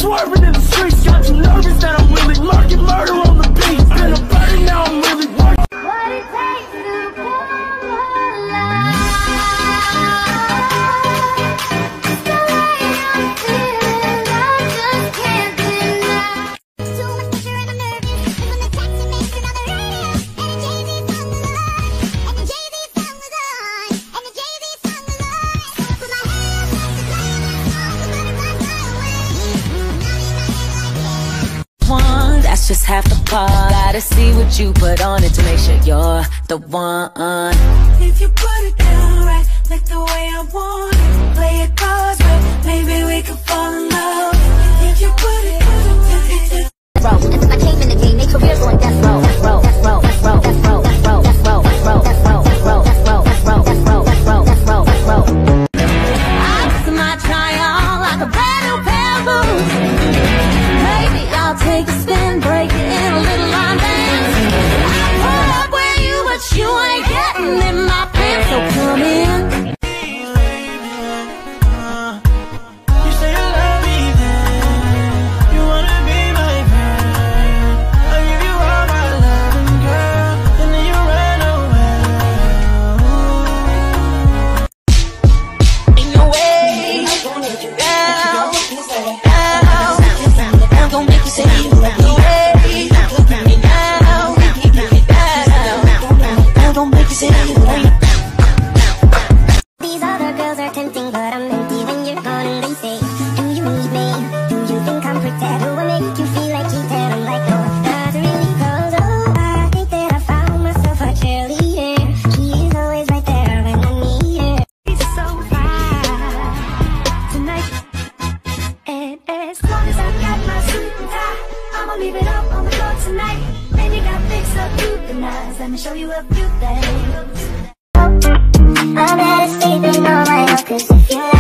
swerving in the streets. Got too nervous that I'm really murking murder on the beat. Been a burden, now I'm really working. What it takes to come alive. It's the way I'm feeling, I just can't deny. Too much pressure and I'm nervous. When the taxi makes another radio, and the Jay-Z song was on, and the Jay-Z song was on, and the Jay-Z song was on. So I put my hands up to play this song, the butterflies fly away. One, that's just half the part. Gotta see what you put on it to make sure you're the one. If you put it down right, like the way I want it, play it cards right, maybe we could fall in love. If you put it Bro, and since I came in the game, they careers going death row, death row, death row, death row, death row, death row, death row, death row, death row, death row, death row, death row, death row, death row, death row, death row. I might try on like a brand new pair of boots. Maybe I'll take a spin, break it in a little line dance. I'll pull up with you, but you ain't getting in my pants, so come in. You say you love me then, you wanna be my friend. I give you all my loving, girl, and then you run away. In your way, down, down. I'm gonna make you say you love me. Down, I'm gonna make you say you love me. These other girls are tempting, but I'm empty when you're gone and they say, do you need me? Do you think I'm pretend? Do I make you feel like you did? I'm like, no, not really close. Oh, I think that I found myself a cheerleader. She is always right there when I need her. It's so fine tonight. And as long as I got my suit and tie, I'ma leave it up on the floor tonight. Then you got things so organized. Let me show you a few things. I'm better sleeping on my own, 'cause if you